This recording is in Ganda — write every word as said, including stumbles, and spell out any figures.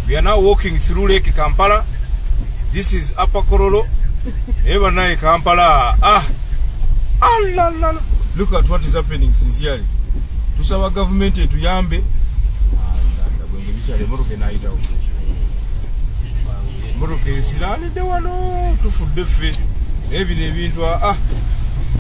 We are now walking through Lake Kampala. This is Upper Korolo. Ever night Kampala. Ah, ah la, la, la. Look at what is happening sincerely. To our government to Yambe. Moroke silani de wano to food the fe. Maybe they mean to ah.